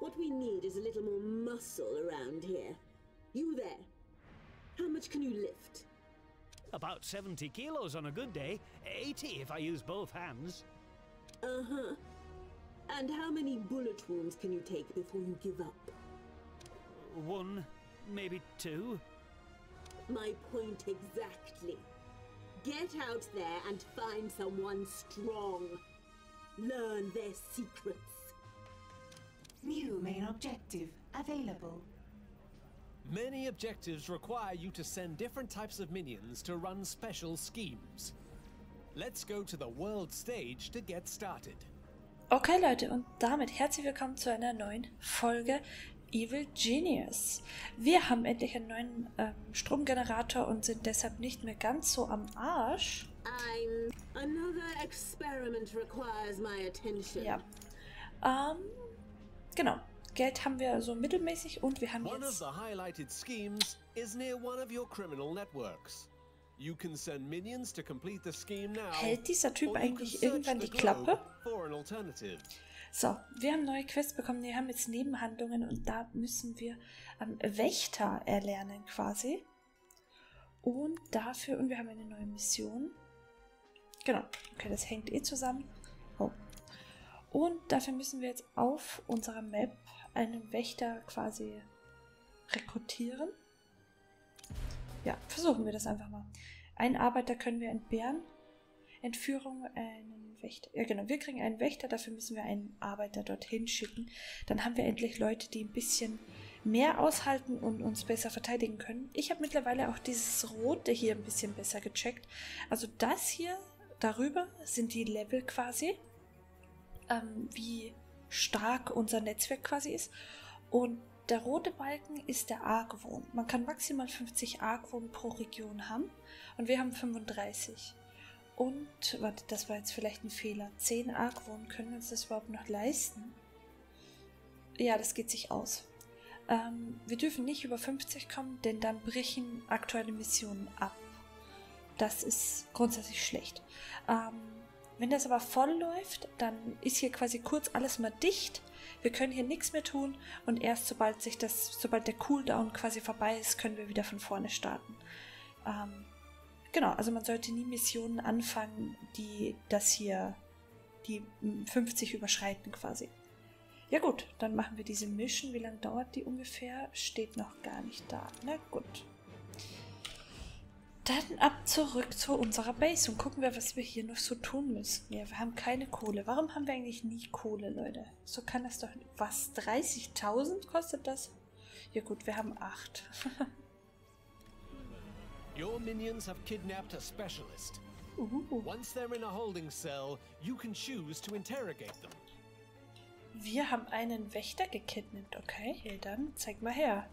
What we need is a little more muscle around here. You there? How much can you lift? About 70 kilos on a good day, 80 if I use both hands. Uh-huh. And how many bullet wounds can you take before you give up? 1, maybe 2. My point exactly. Get out there and find someone strong. Learn their secrets. New main objective available. Many objectives require you to send different types of minions to run special schemes. Let's go to the world stage to get started. Okay Leute, und damit herzlich willkommen zu einer neuen Folge Evil Genius. Wir haben endlich einen neuen Stromgenerator und sind deshalb nicht mehr ganz so am Arsch. Another experiment requires my attention. Ja. Genau. Geld haben wir so mittelmäßig und wir haben One of jetzt... the highlighted schemes is near one of your criminal networks. You can send minions to complete the scheme now. Hält dieser Typ or you eigentlich can search irgendwann the die Klappe? globe for an alternative. So, wir haben neue Quests bekommen, wir haben jetzt Nebenhandlungen und da müssen wir Wächter erlernen quasi. Und dafür, und wir haben eine neue Mission. Genau, okay, das hängt eh zusammen. Oh. Und dafür müssen wir jetzt auf unserer Map einen Wächter quasi rekrutieren. Ja, versuchen wir das einfach mal. Einen Arbeiter können wir entbehren. Entführung, einen Wächter. Ja genau, wir kriegen einen Wächter, dafür müssen wir einen Arbeiter dorthin schicken. Dann haben wir endlich Leute, die ein bisschen mehr aushalten und uns besser verteidigen können. Ich habe mittlerweile auch dieses Rote hier ein bisschen besser gecheckt. Also das hier, darüber sind die Level quasi, wie stark unser Netzwerk quasi ist. Und der rote Balken ist der Argwohn. Man kann maximal 50 Argwohn pro Region haben und wir haben 35. Und, warte, das war jetzt vielleicht ein Fehler. 10 Argwohn, können wir uns das überhaupt noch leisten? Ja, das geht sich aus. Wir dürfen nicht über 50 kommen, denn dann brechen aktuelle Missionen ab. Das ist grundsätzlich schlecht. Wenn das aber voll läuft, dann ist hier quasi kurz alles mal dicht. Wir können hier nichts mehr tun und erst sobald der Cooldown quasi vorbei ist, können wir wieder von vorne starten. Genau, also man sollte nie Missionen anfangen, die 50 überschreiten quasi. Ja gut, dann machen wir diese Mission. Wie lange dauert die ungefähr? Steht noch gar nicht da. Na gut. Dann ab zurück zu unserer Base und gucken wir, was wir hier noch so tun müssen. Ja, wir haben keine Kohle. Warum haben wir eigentlich nie Kohle, Leute? So kann das doch nicht. Was? 30.000 kostet das? Ja gut, wir haben 8. Your minions have kidnapped a specialist. Once they're in a holding cell, you can choose to interrogate them. Wir haben einen Wächter gekidnappt. Okay, hey, dann zeig mal her.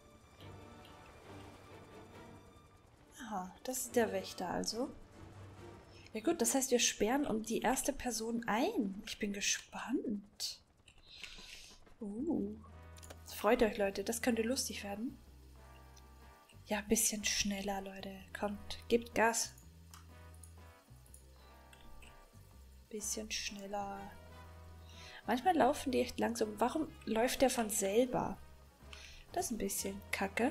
Aha, das ist der Wächter also. Ja gut, das heißt, wir sperren die erste Person ein. Ich bin gespannt. Freut euch, Leute. Das könnte lustig werden. Ja, ein bisschen schneller, Leute. Kommt, gebt Gas. Bisschen schneller. Manchmal laufen die echt langsam. Warum läuft der von selber? Das ist ein bisschen kacke.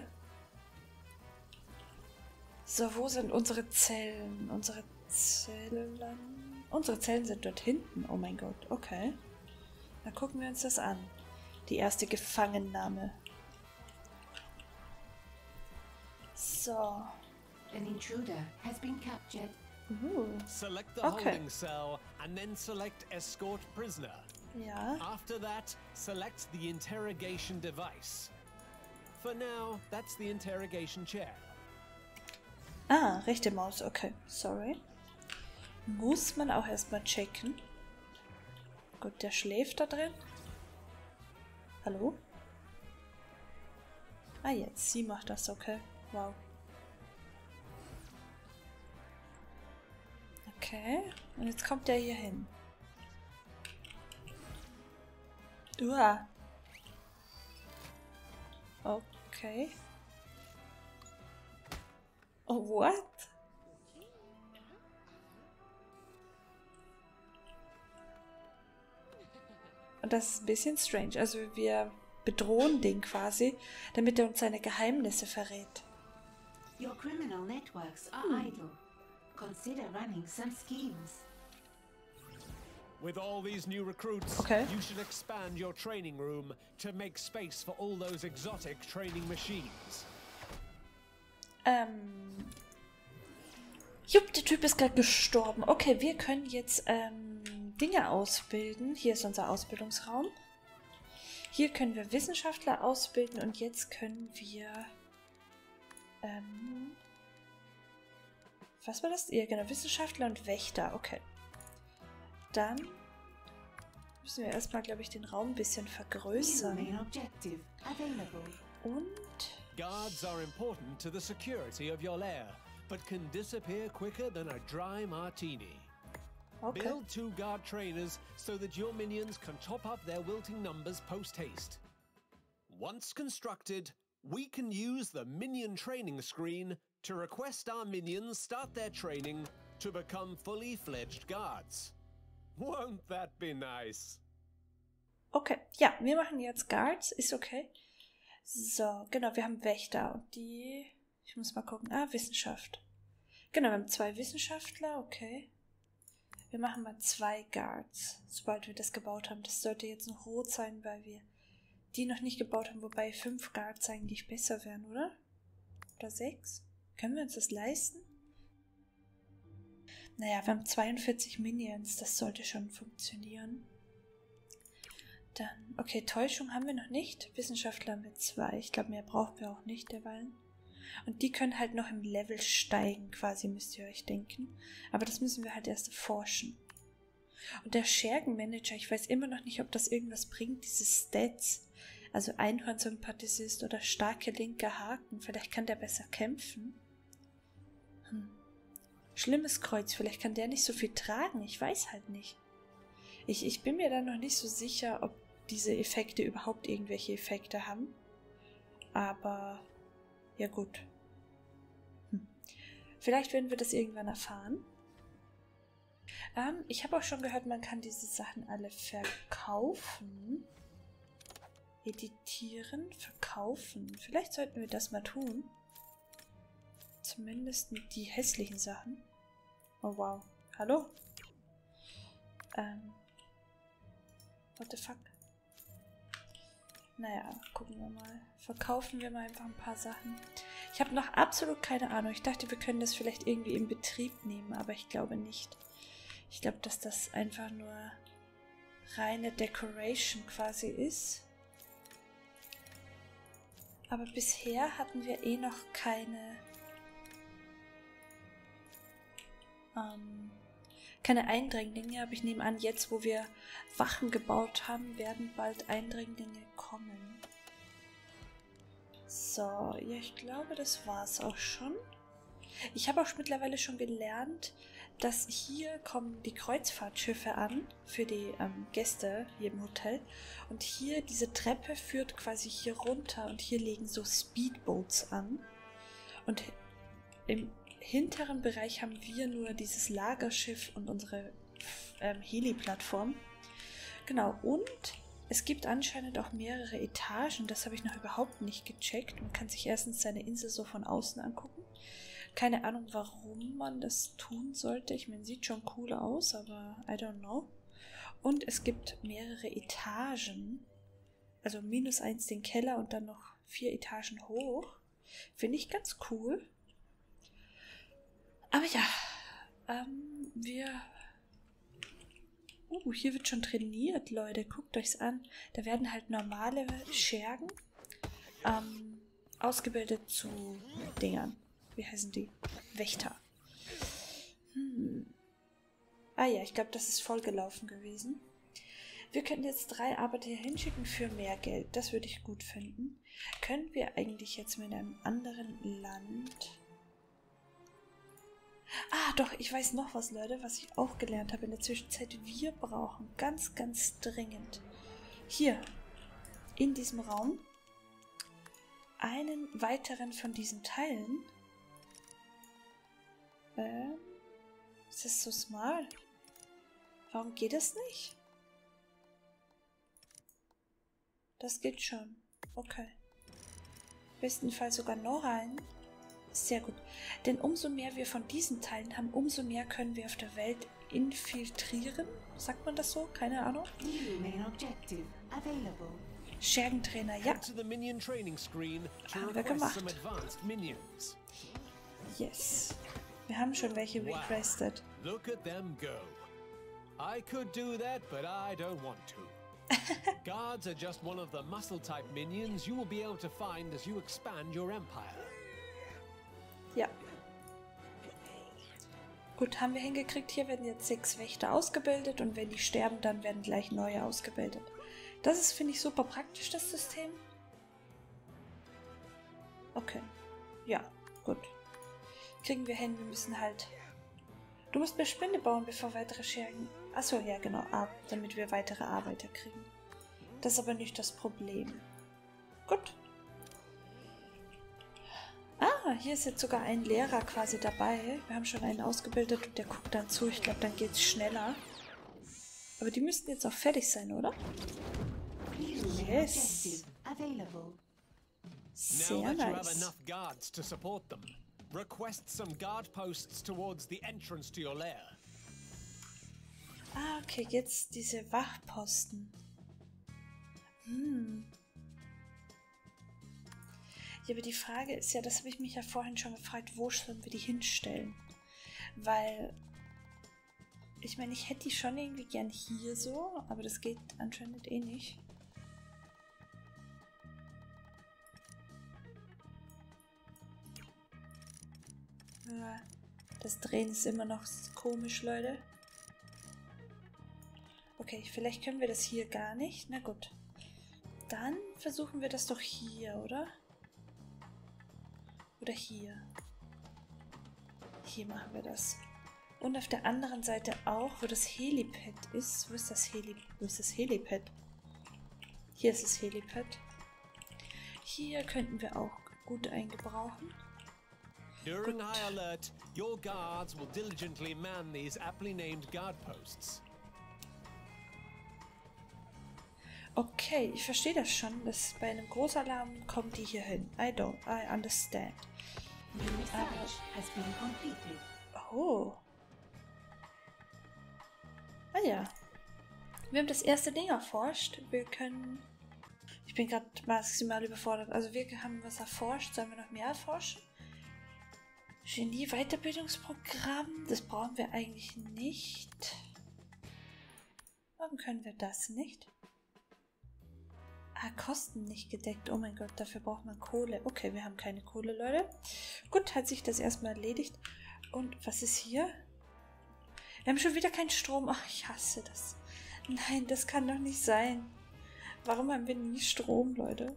So, wo sind unsere Zellen? Unsere Zellen sind dort hinten. Oh mein Gott, okay. Dann gucken wir uns das an. Die erste Gefangennahme. So. An intruder has been captured. Select the Okay. holding cell and then select escort prisoner. Ja. After that, select the interrogation device. For now, that's the interrogation chair. Ah, rechte Maus, okay. Sorry. Muss man auch erstmal checken. Gut, der schläft da drin. Hallo? Ah, jetzt. Sie macht das, okay. Wow. Okay. Und jetzt kommt der hier hin. Uah. Okay. Oh, what? Und das ist ein bisschen strange. Also wir bedrohen den quasi, damit er uns seine Geheimnisse verrät. Your criminal networks are idle. Consider running some schemes. With all these new recruits, Okay. you should expand your training room to make space for all those exotic training machines. Jupp, der Typ ist gerade gestorben. Okay, wir können jetzt Dinge ausbilden. Hier ist unser Ausbildungsraum. Hier können wir Wissenschaftler ausbilden und jetzt können wir was war das? Ja, genau, Wissenschaftler und Wächter. Okay. Dann müssen wir erstmal, glaube ich, den Raum ein bisschen New vergrößern. main objective available. Und Guards are important to the security of your lair, but can disappear quicker than a dry martini. okay. Build 2 guard trainers so that your minions can top up their wilting numbers post-haste. Once constructed, we can use the minion training screen to request our minions start their training to become fully fledged guards. Won't that be nice? Okay, ja, wir machen jetzt Guards, ist okay. So, genau, wir haben Wächter und die, ich muss mal gucken, Wissenschaft. Genau, wir haben 2 Wissenschaftler, okay. Wir machen mal 2 Guards, sobald wir das gebaut haben. Das sollte jetzt noch rot sein, weil wir die noch nicht gebaut haben, wobei 5 Guards eigentlich besser wären, oder? Oder 6? Können wir uns das leisten? Naja, wir haben 42 Minions, das sollte schon funktionieren. Dann, okay, Täuschung haben wir noch nicht. Wissenschaftler haben wir 2. Ich glaube, mehr brauchen wir auch nicht derweil. Und die können halt noch im Level steigen, quasi, müsst ihr euch denken. Aber das müssen wir halt erst erforschen. Und der Schergenmanager, ich weiß immer noch nicht, ob das irgendwas bringt, diese Stats. Also Einhornsympathisist oder starke linke Haken. Vielleicht kann der besser kämpfen. Schlimmes Kreuz, vielleicht kann der nicht so viel tragen. Ich weiß halt nicht. Ich bin mir da noch nicht so sicher, ob diese Effekte überhaupt irgendwelche Effekte haben. Aber, ja gut. Vielleicht werden wir das irgendwann erfahren. Ich habe auch schon gehört, man kann diese Sachen alle verkaufen. Editieren, verkaufen. Vielleicht sollten wir das mal tun. Zumindest die hässlichen Sachen. Oh wow. Hallo? What the fuck? Naja, gucken wir mal. Verkaufen wir mal einfach ein paar Sachen. Ich habe noch absolut keine Ahnung. Ich dachte, wir können das vielleicht irgendwie in Betrieb nehmen, aber ich glaube nicht. Ich glaube, dass das einfach nur reine Decoration quasi ist. Aber bisher hatten wir eh noch keine Eindringlinge, aber ich nehme an, jetzt wo wir Wachen gebaut haben, werden bald Eindringlinge kommen. So, ja, ich glaube, das war's auch schon. Ich habe auch mittlerweile schon gelernt, dass hier kommen die Kreuzfahrtschiffe an für die Gäste hier im Hotel. Und hier, diese Treppe führt quasi hier runter und hier liegen so Speedboats an. Und im hinteren Bereich haben wir nur dieses Lagerschiff und unsere Heli-Plattform. Genau, und es gibt anscheinend auch mehrere Etagen. Das habe ich noch überhaupt nicht gecheckt. Man kann sich erstens seine Insel so von außen angucken. Keine Ahnung, warum man das tun sollte. Ich meine, sieht schon cool aus, aber I don't know. Und es gibt mehrere Etagen. Also -1 den Keller und dann noch 4 Etagen hoch. Finde ich ganz cool. Aber ja, hier wird schon trainiert, Leute. Guckt euch's an. Da werden halt normale Schergen ausgebildet zu Dingern. Wie heißen die? Wächter. Ah ja, ich glaube, das ist vollgelaufen gewesen. Wir können jetzt 3 Arbeiter hier hinschicken für mehr Geld. Das würde ich gut finden. Können wir eigentlich jetzt mit einem anderen Land... Ah, doch, ich weiß noch was, Leute, was ich auch gelernt habe in der Zwischenzeit. Wir brauchen ganz, ganz dringend hier in diesem Raum einen weiteren von diesen Teilen. Ist das so smart? Warum geht das nicht? Das geht schon. Okay. Bestenfalls sogar noch ein. Sehr gut. Denn umso mehr wir von diesen Teilen haben, umso mehr können wir auf der Welt infiltrieren. Sagt man das so? Keine Ahnung. New main objective available. Schergentrainer, ja. Head to the minion training screen to Haben wir request some gemacht. advanced minions. Yes. Wir haben schon welche Wow. requested. Look at them go. I could do that, but I don't want to. Guards are just one of the muscle-type minions you will be able to find as you expand your empire. Ja. Gut, haben wir hingekriegt. Hier werden jetzt 6 Wächter ausgebildet und wenn die sterben, dann werden gleich neue ausgebildet. Das ist, finde ich, super praktisch, das System. Okay. Ja, gut. Kriegen wir hin, wir müssen halt... Du musst mehr Spinde bauen, bevor weitere Schergen... Achso, ja genau, damit wir weitere Arbeiter kriegen. Das ist aber nicht das Problem. Gut. Ah, hier ist jetzt sogar ein Lehrer quasi dabei. Wir haben schon einen ausgebildet und der guckt dann zu. Ich glaube, dann geht es schneller. Aber die müssten jetzt auch fertig sein, oder? New main Yes. objective available. Sehr Now that you have nice. enough guards to support them, request some guard posts towards the entrance to your lair. Ah, okay, jetzt diese Wachposten. Ja, aber die Frage ist ja, das habe ich mich ja vorhin schon gefragt, wo sollen wir die hinstellen? Weil, ich meine, ich hätte die schon irgendwie gern hier so, aber das geht anscheinend eh nicht. Ja, das Drehen ist immer noch komisch, Leute. Okay, vielleicht können wir das hier gar nicht. Na gut. Dann versuchen wir das doch hier, oder? Oder hier. Hier machen wir das. Und auf der anderen Seite auch, wo das Helipad ist. Wo ist das Helipad? Hier ist das Helipad. Hier könnten wir auch gut eingebrauchen. During Gut. high alert, your guards will diligently man these aptly named guard posts. Okay, ich verstehe das schon, dass bei einem Großalarm kommen die hier hin. I understand. New research has been completed. Oh. Ah ja. Wir haben das erste Ding erforscht. Wir können... Ich bin gerade maximal überfordert. Also wir haben was erforscht. Sollen wir noch mehr erforschen? Genie-Weiterbildungsprogramm. Das brauchen wir eigentlich nicht. Warum können wir das nicht? Ah, Kosten nicht gedeckt. Oh mein Gott, dafür braucht man Kohle. Okay, wir haben keine Kohle, Leute. Gut, hat sich das erstmal erledigt. Und was ist hier? Wir haben schon wieder keinen Strom. Ach, ich hasse das. Nein, das kann doch nicht sein. Warum haben wir nie Strom, Leute?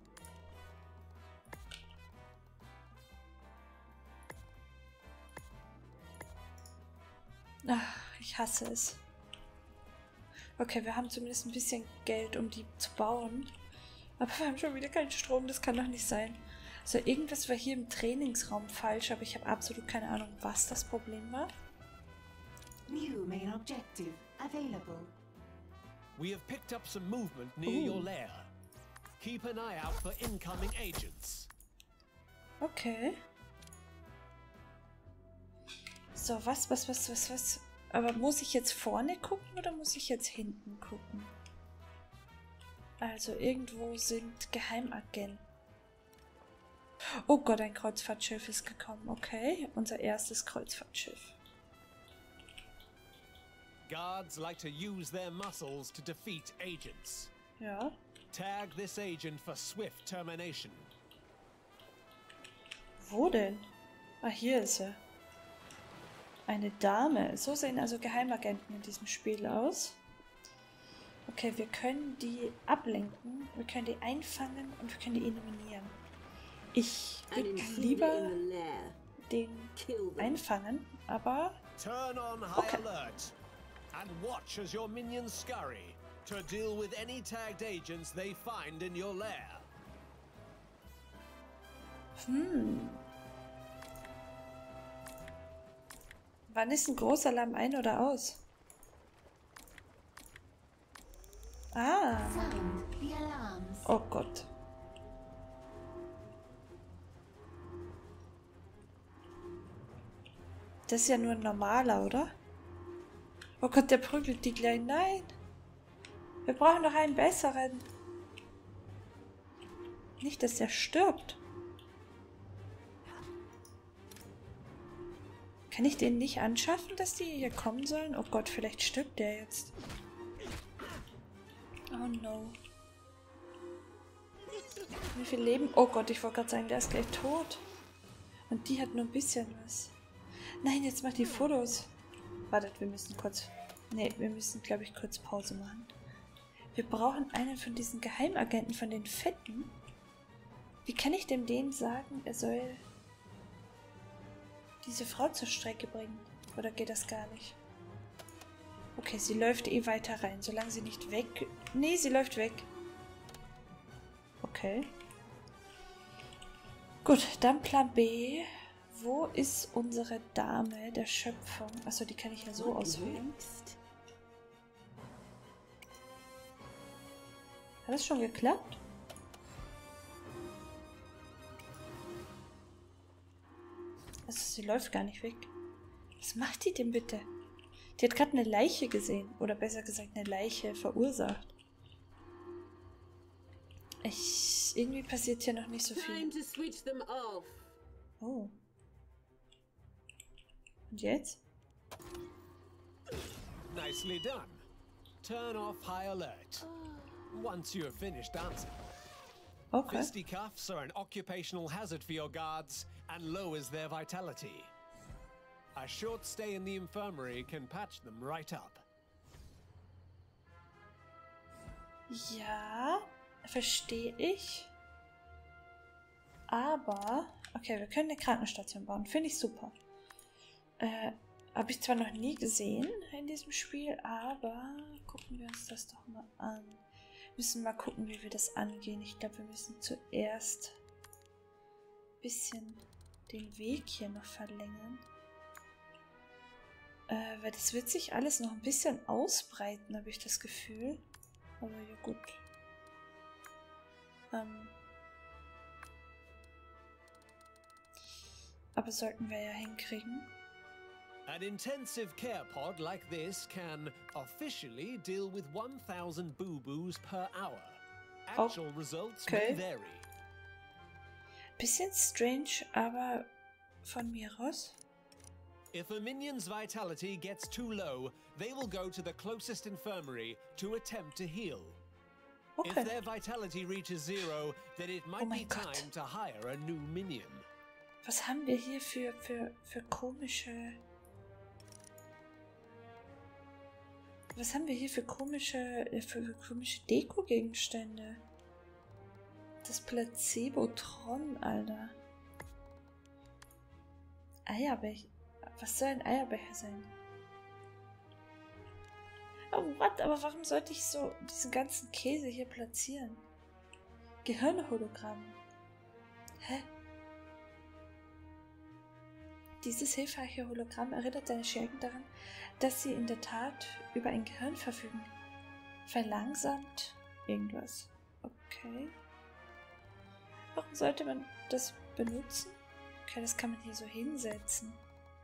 Ach, ich hasse es. Okay, wir haben zumindest ein bisschen Geld, um die zu bauen. Aber wir haben schon wieder keinen Strom, das kann doch nicht sein. So, irgendwas war hier im Trainingsraum falsch, aber ich habe absolut keine Ahnung, was das Problem war. New main objective available. We have picked up some movement near Ooh. your lair. Keep an eye out for incoming agents. Okay. So, was? Aber muss ich jetzt vorne gucken oder muss ich jetzt hinten gucken? Also, irgendwo sind Geheimagenten. Oh Gott, ein Kreuzfahrtschiff ist gekommen. Okay, unser erstes Kreuzfahrtschiff. Guards like to use their muscles to defeat agents. Ja. Tag this agent for swift termination. Wo denn? Ah, hier ist er. Eine Dame. So sehen also Geheimagenten in diesem Spiel aus. Okay, wir können die ablenken, wir können die einfangen und wir können die eliminieren. Ich An würde intruder lieber in the lair. den Kill them. einfangen, aber Turn on high Okay. alert and watch as your minions scurry to deal with any tagged agents they find in your lair. wann ist ein Großalarm ein oder aus? Ah, Sound the alarms. Das ist ja nur ein normaler, oder? Oh Gott, der prügelt die gleich. Nein! Wir brauchen noch einen besseren. Nicht, dass der stirbt. Kann ich den nicht anschaffen, dass die hier kommen sollen? Oh Gott, vielleicht stirbt der jetzt. Oh no. Wie viel Leben? Oh Gott, ich wollte gerade sagen, der ist gleich tot. Und die hat nur ein bisschen was. Nein, jetzt macht die Fotos. Wartet, wir müssen kurz... Ne, wir müssen, glaube ich, kurz Pause machen. Wir brauchen einen von diesen Geheimagenten, von den Fetten. Wie kann ich dem sagen, er soll diese Frau zur Strecke bringen? Oder geht das gar nicht? Okay, sie läuft eh weiter rein, solange sie nicht weg... Nee, sie läuft weg. Okay. Gut, dann Plan B. Wo ist unsere Dame der Schöpfung? Achso, die kann ich ja so auswählen. Hat das schon geklappt? Also, sie läuft gar nicht weg. Was macht die denn bitte? Die hat gerade eine Leiche gesehen. Oder besser gesagt, eine Leiche verursacht. Irgendwie passiert hier noch nicht so viel. Oh. Und jetzt? Nicely done. Turn off high alert. Once you have finished dancing. Okay. Fisticuffs are an occupational hazard for your guards and lowers their vitality. A short stay in the infirmary can patch them right up. Ja, verstehe ich. Aber, okay, wir können eine Krankenstation bauen. Finde ich super. Habe ich zwar noch nie gesehen in diesem Spiel, aber gucken wir uns das doch mal an. Müssen mal gucken, wie wir das angehen. Ich glaube, wir müssen zuerst ein bisschen den Weg hier noch verlängern. Weil das wird sich alles noch ein bisschen ausbreiten, habe ich das Gefühl. Aber ja gut. Aber sollten wir ja hinkriegen. An intensive care pod like this can officially deal with 1000 boo-boos per hour. Actual results may vary. Bisschen strange, aber von mir aus. If a minion's vitality gets too low, they will go to the closest infirmary to attempt to heal. Okay. If their vitality reaches zero, then it might be time to hire a new minion. Was haben wir hier für komische... Was haben wir hier für komische Deko-Gegenstände? Das Placebo-Tron, Alter. Eierbecher. Was soll ein Eierbecher sein? Oh, what? Aber warum sollte ich so diesen ganzen Käse hier platzieren? Gehirnhologramm. Hä? Dieses hilfreiche Hologramm erinnert deine Schergen daran, dass sie in der Tat über ein Gehirn verfügen. Verlangsamt irgendwas. Okay. Warum sollte man das benutzen? Okay, das kann man hier so hinsetzen.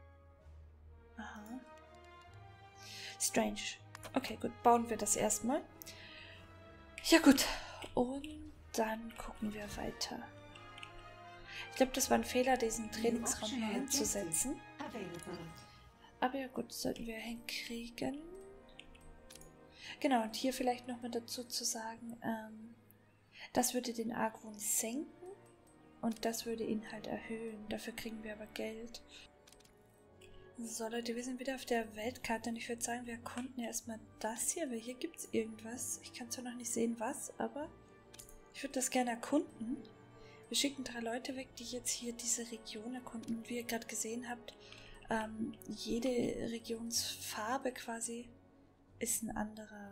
Aha. Strange. Okay, gut. Bauen wir das erstmal. Ja gut. Und dann gucken wir weiter. Ich glaube, das war ein Fehler, diesen Trainingsraum hier hinzusetzen. Aber ja gut, sollten wir hinkriegen. Genau, und hier vielleicht nochmal dazu zu sagen, das würde den Argwohn senken und das würde ihn halt erhöhen. Dafür kriegen wir aber Geld. So Leute, wir sind wieder auf der Weltkarte und ich würde sagen, wir erkunden erstmal das hier, weil hier gibt es irgendwas. Ich kann zwar noch nicht sehen, was, aber ich würde das gerne erkunden. Wir schicken 3 Leute weg, die jetzt hier diese Region erkunden. Und wie ihr gerade gesehen habt, jede Regionsfarbe quasi ist ein anderer,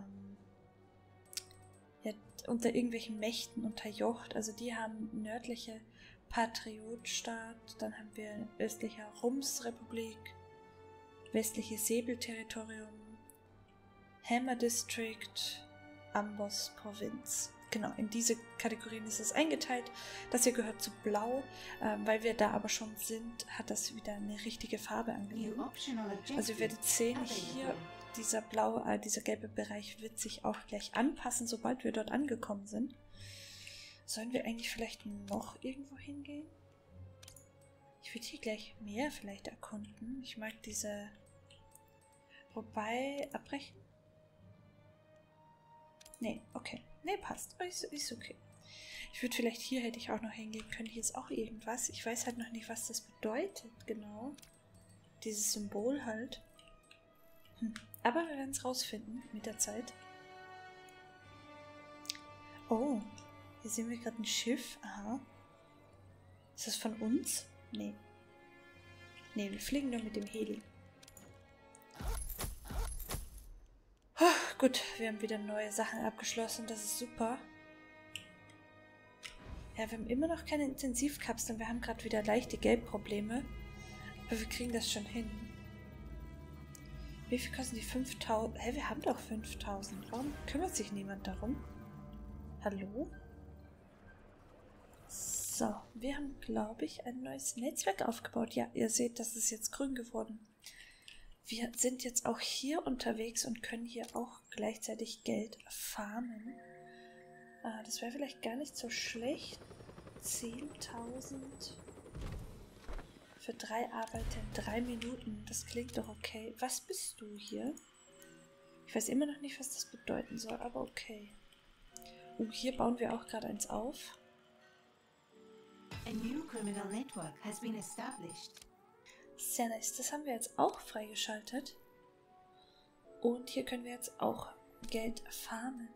ja, unter irgendwelchen Mächten unterjocht. Also die haben nördliche Patriotstaat, dann haben wir östliche Rums-Republik, westliche Säbelterritorium, Hammer District, Amboss Provinz. genau, in diese Kategorien ist es eingeteilt. Das hier gehört zu Blau. Weil wir da aber schon sind, hat das wieder eine richtige Farbe angenommen. Also ihr werdet sehen, hier dieser blaue, dieser gelbe Bereich wird sich auch gleich anpassen, sobald wir dort angekommen sind. Sollen wir eigentlich vielleicht noch irgendwo hingehen? Ich würde hier gleich mehr vielleicht erkunden. Ich mag diese... Wobei, abbrechen? Nee, okay. Nee, passt. Ist okay. Ich würde vielleicht hier hätte ich auch noch hingehen können. Hier ist auch irgendwas. Ich weiß halt noch nicht, was das bedeutet, genau. Dieses Symbol halt. Aber wir werden es rausfinden mit der Zeit. Oh, hier sehen wir gerade ein Schiff. Aha. Ist das von uns? Nee. Nee, wir fliegen nur mit dem Heli. Gut, wir haben wieder neue Sachen abgeschlossen. Das ist super. Ja, wir haben immer noch keine Intensivkapseln. Wir haben gerade wieder leichte Geldprobleme. Aber wir kriegen das schon hin. Wie viel kosten die 5.000? Hä, wir haben doch 5.000. Warum kümmert sich niemand darum? Hallo? So, wir haben, glaube ich, ein neues Netzwerk aufgebaut. Ja, ihr seht, das ist jetzt grün geworden. Wir sind jetzt auch hier unterwegs und können hier auch gleichzeitig Geld farmen. Das wäre vielleicht gar nicht so schlecht. 10.000 für 3 Arbeiter in 3 Minuten. Das klingt doch okay. Was bist du hier? Ich weiß immer noch nicht, was das bedeuten soll, aber okay. Und hier bauen wir auch gerade eins auf. A new criminal network has been established. Sehr nice. Das haben wir jetzt auch freigeschaltet. Und hier können wir jetzt auch Geld farmen.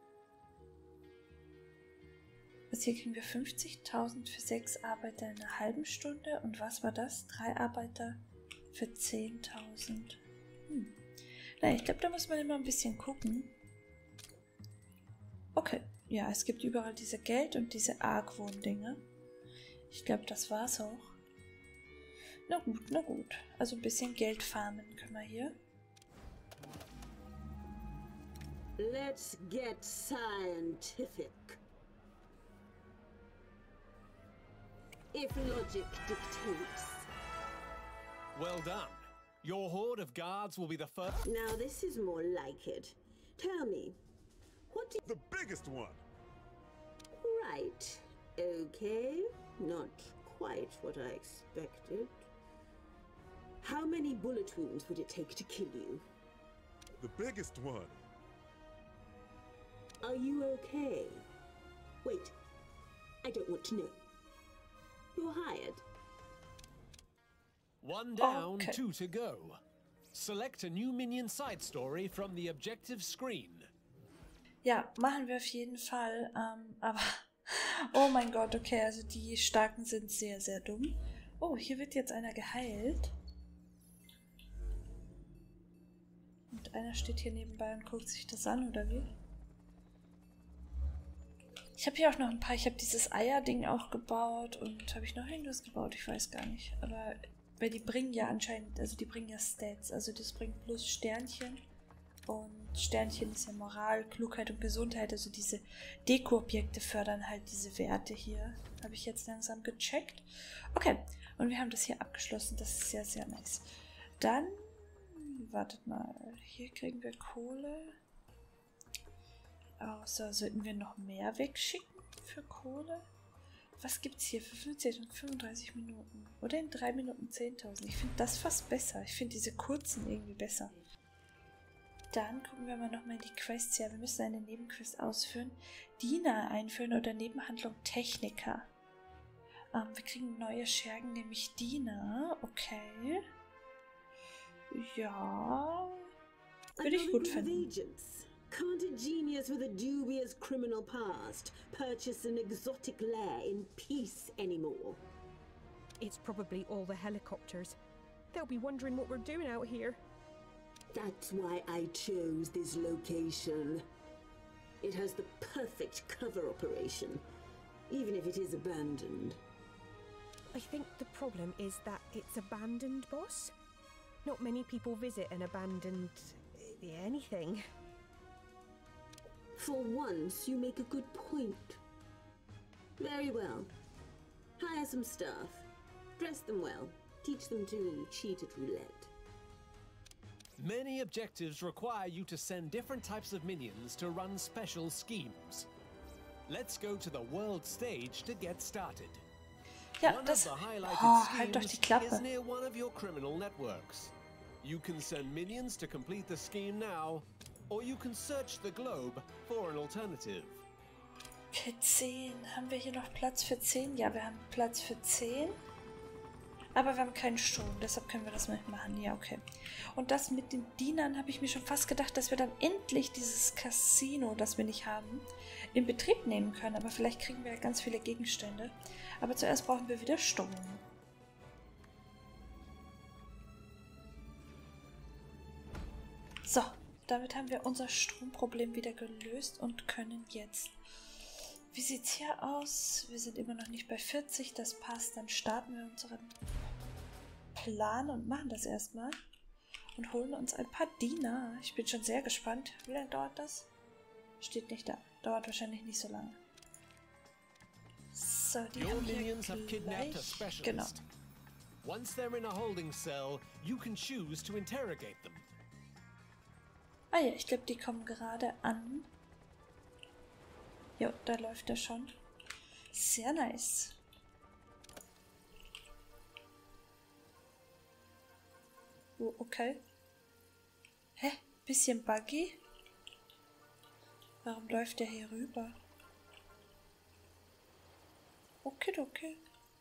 Also hier kriegen wir 50.000 für 6 Arbeiter in einer halben Stunde. Und was war das? 3 Arbeiter für 10.000. Na, ich glaube, da muss man immer ein bisschen gucken. Okay. Ja, es gibt überall diese Geld- und diese Argwohn-Dinge. Ich glaube, das war's auch. Na gut, na gut. Also ein bisschen Geld farmen können wir hier. Let's get scientific. If logic dictates. Well done. Your horde of guards will be the first. Now this is more like it. Tell me, what do The biggest one! Right. Okay. Not quite what I expected. How many bullet wounds would it take to kill you? The biggest one! Are you okay? Wait. I don't want to know. You're hired. 1 down, Okay. 2 to go. Select a new minion side story from the objective screen. Ja, machen wir auf jeden Fall. Aber, oh mein Gott, okay, also die Starken sind sehr, sehr dumm. Oh, hier wird jetzt einer geheilt. Und einer steht hier nebenbei und guckt sich das an, oder wie? Ich habe hier auch noch ein paar. Ich habe dieses Eierding auch gebaut. Und habe ich noch irgendwas gebaut? Ich weiß gar nicht. Aber, weil die bringen ja anscheinend, also die bringen ja Stats. Also das bringt plus Sternchen. Und Sternchen ist ja Moral, Klugheit und Gesundheit. Also diese Deko-Objekte fördern halt diese Werte hier. Habe ich jetzt langsam gecheckt. Okay, und wir haben das hier abgeschlossen. Das ist sehr, sehr nice. Dann, wartet mal. Hier kriegen wir Kohle. Außer sollten wir noch mehr wegschicken für Kohle? Was gibt's hier für 50 und 35 Minuten? Oder in 3 Minuten 10.000? Ich finde das fast besser. Ich finde diese kurzen irgendwie besser. Dann gucken wir mal nochmal in die Quests. Ja, wir müssen eine Nebenquest ausführen. Diener einführen oder Nebenhandlung Techniker. Wir kriegen neue Schergen, nämlich Diener. Okay. Ja. Würde ich gut finden. Can't a genius with a dubious criminal past purchase an exotic lair in peace anymore? It's probably all the helicopters. They'll be wondering what we're doing out here. That's why I chose this location. It has the perfect cover operation, even if it is abandoned. I think the problem is that it's abandoned, boss. Not many people visit an abandoned... anything. For once, you make a good point. Very well. Hire some staff. Dress them well. Teach them to cheat at roulette. Many objectives require you to send different types of minions to run special schemes. Let's go to the world stage to get started. Ja, One das... of the highlighted Oh, halt doch die schemes Klappe. is near one of your criminal networks. You can send minions to complete the scheme now, or you can search the globe for an alternative. Okay, 10. Haben wir hier noch Platz für 10? Ja, wir haben Platz für 10. Aber wir haben keinen Strom, deshalb können wir das nicht machen. Ja, okay. Und das mit den Dienern habe ich mir schon fast gedacht, dass wir dann endlich dieses Casino, das wir nicht haben, in Betrieb nehmen können. Aber vielleicht kriegen wir ja ganz viele Gegenstände. Aber zuerst brauchen wir wieder Strom. So, damit haben wir unser Stromproblem wieder gelöst und können jetzt... Wie sieht's hier aus? Wir sind immer noch nicht bei 40, das passt. Dann starten wir unseren Plan und machen das erstmal. Und holen uns ein paar Diener. Ich bin schon sehr gespannt. Wie lange dauert das? Steht nicht da. Dauert wahrscheinlich nicht so lange. So, die Your haben minions have wir kidnapped a gleich. specialist. Genau. Once they're in a holding cell, you can choose to interrogate them. Ah ja, ich glaube, die kommen gerade an. Jo, da läuft er schon. Sehr nice. Oh, okay. Hä? Bisschen buggy? Warum läuft der hier rüber? Okay.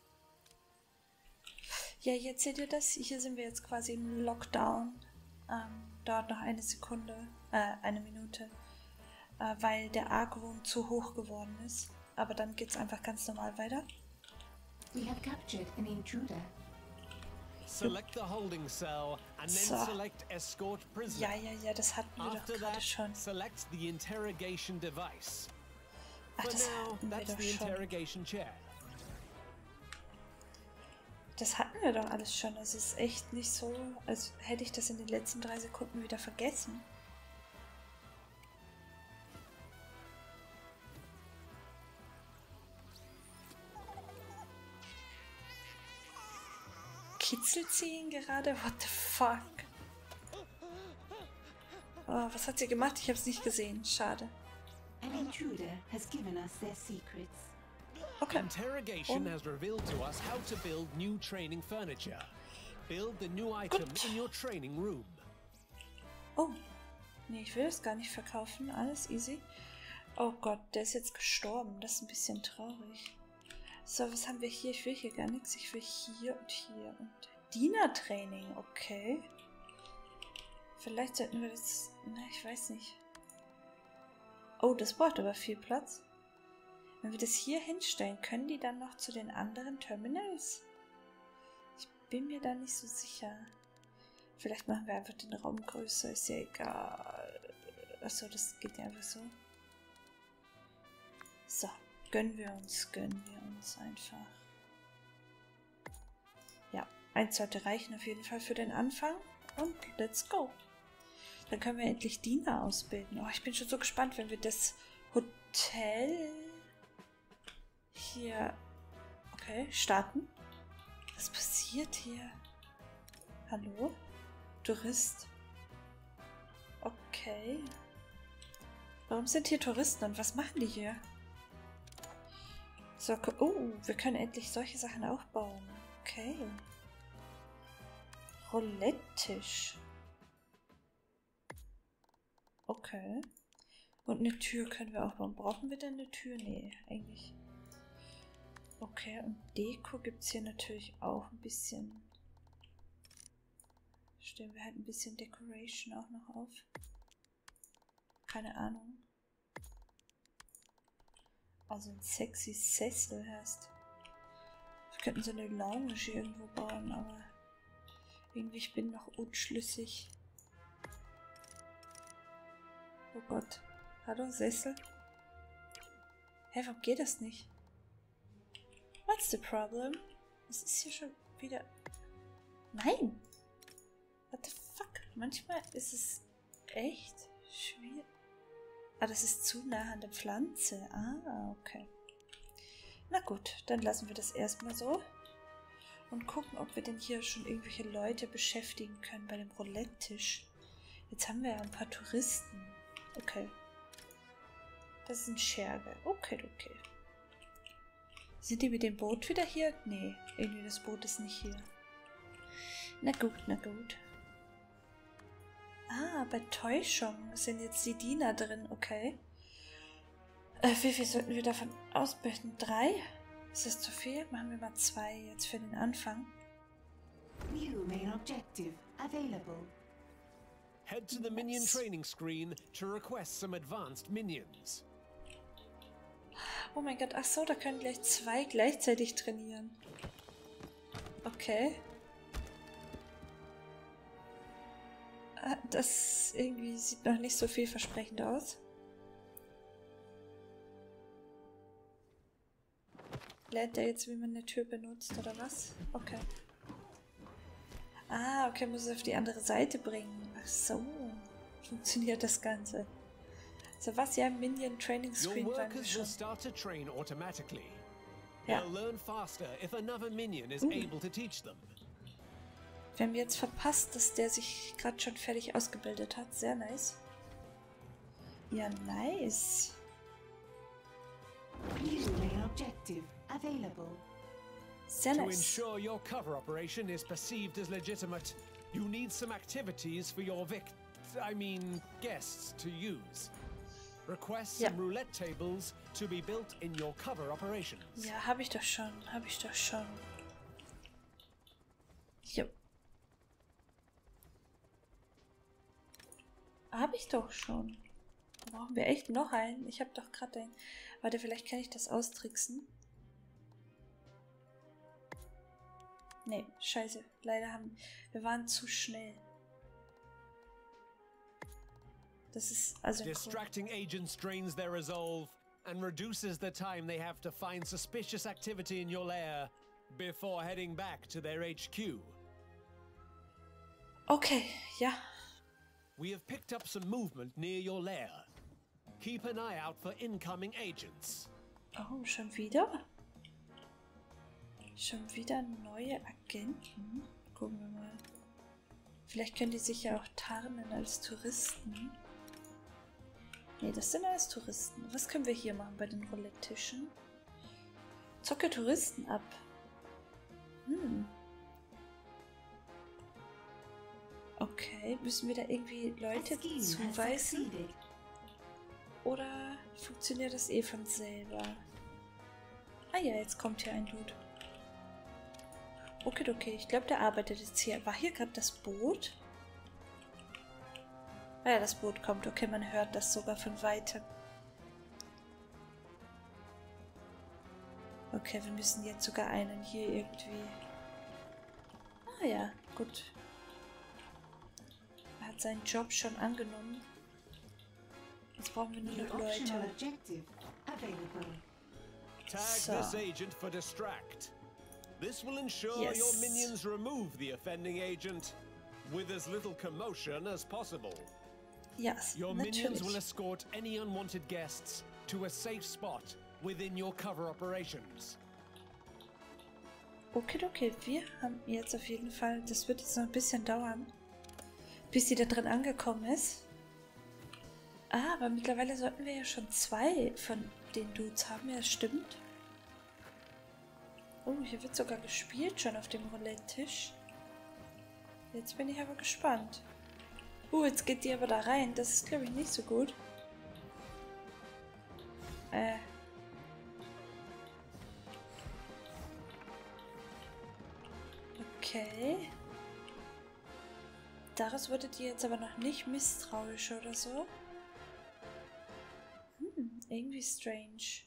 Ja, jetzt seht ihr das. Hier sind wir jetzt quasi im Lockdown. Dauert noch eine Minute. Weil der Argwohn zu hoch geworden ist. Aber dann geht's einfach ganz normal weiter. We have captured an intruder. Select the holding cell and then So. select escort prisoner. Ja, das hatten wir doch After gerade that, schon. select the interrogation device. Ach, For das now, hatten wir that's doch the schon. interrogation chair. Das hatten wir doch alles schon. Es ist echt nicht so, als hätte ich das in den letzten 3 Sekunden wieder vergessen. Kitzelt sie ihn gerade? What the fuck? Oh, was hat sie gemacht? Ich habe es nicht gesehen. Schade. An intruder has given us their secrets. Okay. Interrogation has revealed to us how to build new training furniture. Build the new item in your training room. Oh. Nee, ich will das gar nicht verkaufen. Alles easy. Oh Gott, der ist jetzt gestorben. Das ist ein bisschen traurig. So, was haben wir hier? Ich will hier gar nichts. Ich will hier und hier. Und Dienertraining, okay. Vielleicht sollten wir das... Na, ich weiß nicht. Oh, das braucht aber viel Platz. Wenn wir das hier hinstellen, können die dann noch zu den anderen Terminals? Ich bin mir da nicht so sicher. Vielleicht machen wir einfach den Raum größer. Ist ja egal. Achso, das geht ja einfach so. So, gönnen wir uns einfach. Ja, 1 sollte reichen auf jeden Fall für den Anfang. Und let's go. Dann können wir endlich Diener ausbilden. Oh, ich bin schon so gespannt, wenn wir das Hotel hier... Okay, starten. Was passiert hier? Hallo? Tourist? Okay. Warum sind hier Touristen und was machen die hier? So, oh, wir können endlich solche Sachen auch bauen. Okay. Roulette-Tisch. Okay. Und eine Tür können wir auch bauen. Brauchen wir denn eine Tür? Nee, eigentlich. Okay, und Deko gibt es hier natürlich auch ein bisschen. Stellen wir halt ein bisschen Decoration auch noch auf. Keine Ahnung. Also ein sexy Sessel hast. Wir könnten so eine Lounge irgendwo bauen, aber irgendwie ich bin noch unschlüssig. Oh Gott. Hallo, Sessel? Hä, warum geht das nicht? What's the problem? Es ist hier schon wieder... Nein! What the fuck? Manchmal ist es echt schwierig. Ah, das ist zu nah an der Pflanze. Ah, okay. Na gut, dann lassen wir das erstmal so. Und gucken, ob wir denn hier schon irgendwelche Leute beschäftigen können bei dem Roulette-Tisch. Jetzt haben wir ja ein paar Touristen. Okay. Das ist ein Scherge. Okay, okay. Sind die mit dem Boot wieder hier? Nee, irgendwie das Boot ist nicht hier. Na gut, na gut. Ah, bei Täuschung sind jetzt die Diener drin, okay. Wie viel sollten wir davon ausbilden? 3? Ist das zu viel? Machen wir mal 2 jetzt für den Anfang. New main objective available. Head to the minion training screen to request some advanced minions. Oh mein Gott, ach so, da können gleich 2 gleichzeitig trainieren. Okay. Das irgendwie sieht noch nicht so vielversprechend aus. Lernt er jetzt, wie man eine Tür benutzt, oder was? Okay. Ah, okay, muss es auf die andere Seite bringen. Ach so, funktioniert das Ganze. So, was ja Minion Training Screen waren wir schon. Ja. Wir haben jetzt verpasst, dass der sich gerade schon fertig ausgebildet hat. Sehr nice. Ja, nice. New main objective available. Sehr To nice. ensure your cover operation is perceived as legitimate, you need some activities for your guests to use. Request some roulette tables to be built in your cover operations. Ja, habe ich doch schon. Habe ich doch schon. Jo. Habe ich doch schon. Brauchen wir echt noch einen? Ich habe doch gerade einen. Warte, vielleicht kann ich das austricksen. Nee, scheiße. Leider wir waren zu schnell. Das ist also Distracting agents drains their resolve and reduces the time they have to find suspicious activity in your lair before heading back to their HQ. Okay, ja. We have picked up some movement near your lair. Keep an eye out for incoming agents. Oh, schon wieder? Schon wieder neue Agenten? Gucken wir mal. Vielleicht können die sich ja auch tarnen als Touristen. Nee, das sind alles Touristen. Was können wir hier machen bei den Roulette-Tischen? Zocke Touristen ab. Okay, müssen wir da irgendwie Leute zuweisen? Oder funktioniert das eh von selber? Ah ja, jetzt kommt hier ein Dude. Okay, okay, ich glaube, der arbeitet jetzt hier. War hier gerade das Boot? Ah ja, das Boot kommt. Okay, man hört das sogar von weitem. Okay, wir müssen jetzt sogar einen hier irgendwie... Ah ja, gut. Er hat seinen Job schon angenommen. Jetzt brauchen wir nur noch Leute. Tag this agent for distract. This will ensure your minions remove the offending agent with as little commotion as possible. Yes, your natürlich. minions will escort any unwanted guests to a safe spot within your cover operations. Okay, okay, wir haben jetzt auf jeden Fall, das wird jetzt noch ein bisschen dauern, bis sie da drin angekommen ist. Ah, aber mittlerweile sollten wir ja schon 2 von den Dudes haben, ja, stimmt. Oh, hier wird sogar gespielt schon auf dem Roulette-Tisch. Jetzt bin ich aber gespannt. Jetzt geht die aber da rein. Das ist, glaube ich, nicht so gut. Okay. Daraus wurdet ihr jetzt aber noch nicht misstrauisch oder so. Irgendwie strange.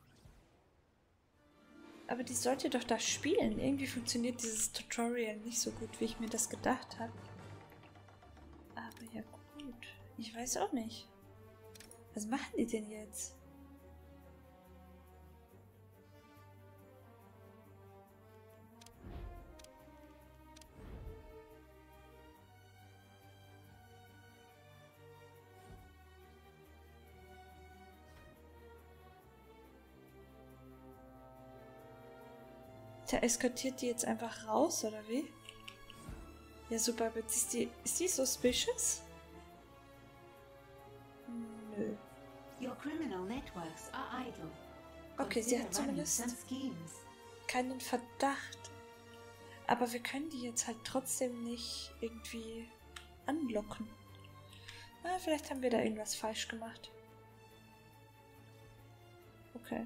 Aber die sollte doch da spielen. Irgendwie funktioniert dieses Tutorial nicht so gut, wie ich mir das gedacht habe. Aber ja gut. Ich weiß auch nicht. Was machen die denn jetzt? Der eskortiert die jetzt einfach raus, oder wie? Ja, super. Aber ist die suspicious? Nö. Your criminal networks are idle. Okay, sie hat Consider running zumindest some schemes. keinen Verdacht. Aber wir können die jetzt halt trotzdem nicht irgendwie anlocken. Na, vielleicht haben wir da irgendwas falsch gemacht. Okay.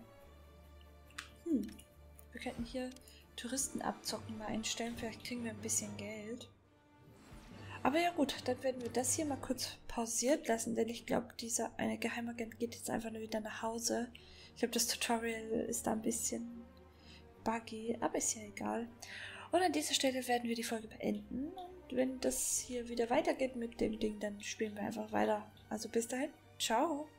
Wir könnten hier Touristenabzocken mal einstellen. Vielleicht kriegen wir ein bisschen Geld. Aber ja gut, dann werden wir das hier mal kurz pausiert lassen, denn ich glaube, dieser eine Geheimagent geht jetzt einfach nur wieder nach Hause. Ich glaube, das Tutorial ist da ein bisschen buggy, aber ist ja egal. Und an dieser Stelle werden wir die Folge beenden. Und wenn das hier wieder weitergeht mit dem Ding, dann spielen wir einfach weiter. Also bis dahin, ciao!